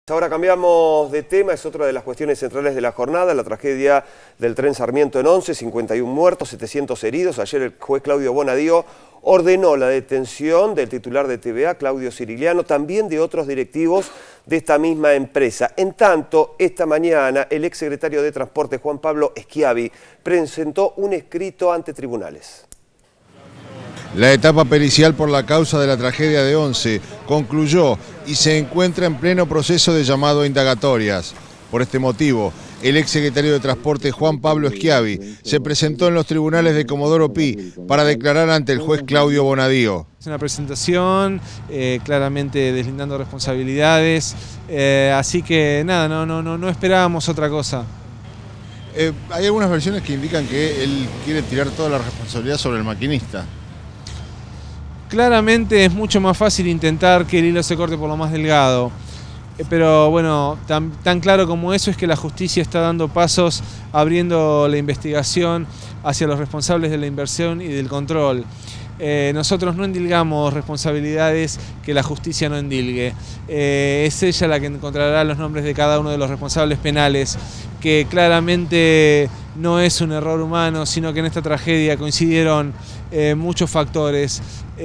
Ahora cambiamos de tema, es otra de las cuestiones centrales de la jornada, la tragedia del tren Sarmiento en Once, 51 muertos, 700 heridos. Ayer el juez Claudio Bonadío ordenó la detención del titular de TVA, Claudio Cirigliano, también de otros directivos de esta misma empresa. En tanto, esta mañana el exsecretario de Transporte, Juan Pablo Schiavi, presentó un escrito ante tribunales. La etapa pericial por la causa de la tragedia de Once concluyó y se encuentra en pleno proceso de llamado a indagatorias. Por este motivo, el exsecretario de Transporte Juan Pablo Schiavi se presentó en los tribunales de Comodoro Pi para declarar ante el juez Claudio Bonadío. Es una presentación, claramente deslindando responsabilidades, así que nada, no esperábamos otra cosa. Hay algunas versiones que indican que él quiere tirar toda la responsabilidad sobre el maquinista. Claramente es mucho más fácil intentar que el hilo se corte por lo más delgado. Pero bueno, tan claro como eso es que la justicia está dando pasos, abriendo la investigación hacia los responsables de la inversión y del control. Nosotros no endilgamos responsabilidades que la justicia no endilgue. Es ella la que encontrará los nombres de cada uno de los responsables penales, que claramente no es un error humano, sino que en esta tragedia coincidieron muchos factores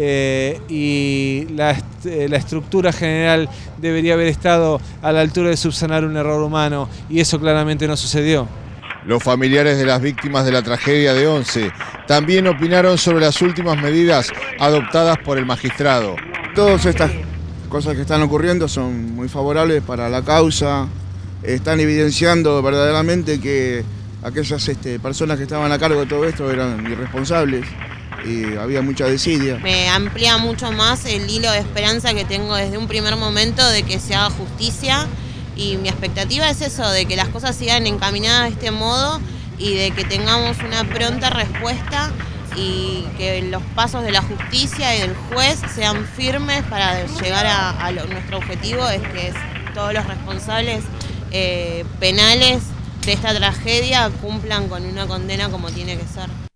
y la estructura general debería haber estado a la altura de subsanar un error humano, y eso claramente no sucedió. Los familiares de las víctimas de la tragedia de Once también opinaron sobre las últimas medidas adoptadas por el magistrado. Todas estas cosas que están ocurriendo son muy favorables para la causa, están evidenciando verdaderamente que aquellas personas que estaban a cargo de todo esto eran irresponsables y había mucha desidia. Me amplía mucho más el hilo de esperanza que tengo desde un primer momento de que se haga justicia, y mi expectativa es eso, de que las cosas sigan encaminadas de este modo y de que tengamos una pronta respuesta y que los pasos de la justicia y del juez sean firmes para llegar a nuestro objetivo, es que todos los responsables penales de esta tragedia cumplan con una condena como tiene que ser.